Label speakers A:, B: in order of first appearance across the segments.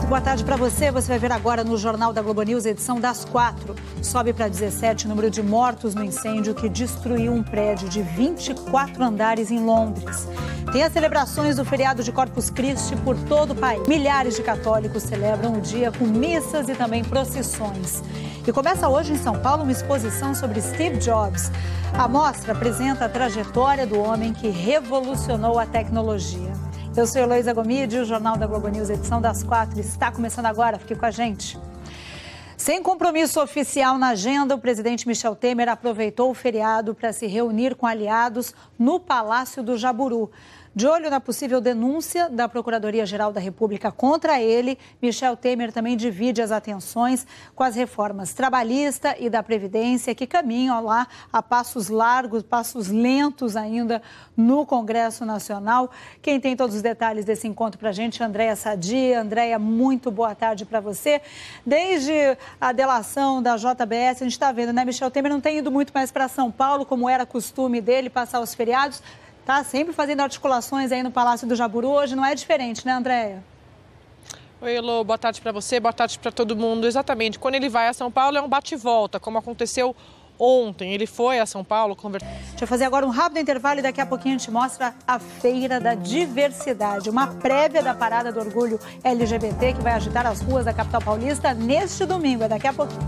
A: muito boa tarde para você. Você vai ver agora no Jornal da Globo News, edição das 4. Sobe para 17 o número de mortos no incêndio que destruiu um prédio de 24 andares em Londres. Tem as celebrações do feriado de Corpus Christi por todo o país. Milhares de católicos celebram o dia com missas e também procissões. E começa hoje em São Paulo uma exposição sobre Steve Jobs. A mostra apresenta a trajetória do homem que revolucionou a tecnologia. Eu sou Heloísa Gomide, o Jornal da Globo News, edição das 4, está começando agora. Fique com a gente. Sem compromisso oficial na agenda, o presidente Michel Temer aproveitou o feriado para se reunir com aliados no Palácio do Jaburu. De olho na possível denúncia da Procuradoria-Geral da República contra ele, Michel Temer também divide as atenções com as reformas trabalhista e da Previdência que caminham lá a passos largos, passos lentos ainda no Congresso Nacional. Quem tem todos os detalhes desse encontro para a gente, Andréia Sadi. Andréia, muito boa tarde para você. Desde a delação da JBS, a gente está vendo, né? Michel Temer não tem ido muito mais para São Paulo, como era costume dele, passar os feriados. Está sempre fazendo articulações aí no Palácio do Jaburu. Hoje não é diferente, né, Andréia?
B: Oi, Elô, boa tarde para você, boa tarde para todo mundo. Exatamente, quando ele vai a São Paulo é um bate-volta, como aconteceu ontem. Ele foi a São Paulo conversar.
A: Deixa eu fazer agora um rápido intervalo e daqui a pouquinho a gente mostra a Feira da Diversidade, uma prévia da Parada do Orgulho LGBT que vai agitar as ruas da capital paulista neste domingo. É daqui a pouquinho.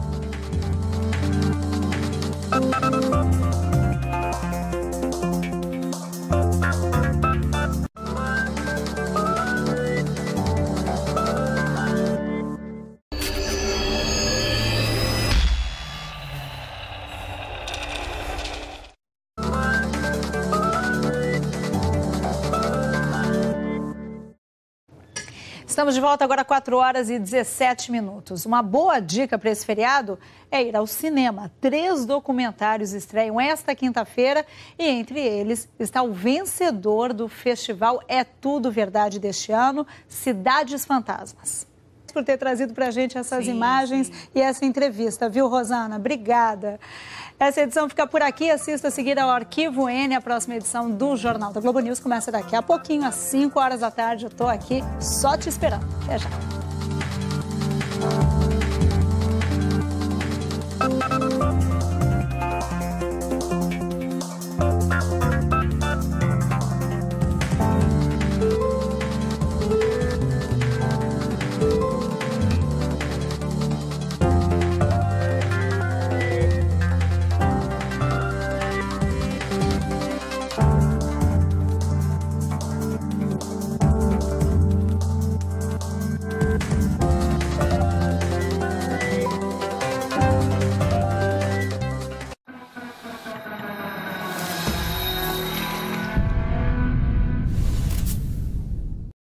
A: Estamos de volta agora, 4 horas e 17 minutos. Uma boa dica para esse feriado é ir ao cinema. 3 documentários estreiam esta quinta-feira e entre eles está o vencedor do festival É Tudo Verdade deste ano, Cidades Fantasmas. Por ter trazido para a gente essas imagens e essa entrevista, viu, Rosana? Obrigada. Essa edição fica por aqui. Assista a seguir ao Arquivo N. A próxima edição do Jornal da Globo News começa daqui a pouquinho, às 5 horas da tarde. Eu estou aqui só te esperando. Até já.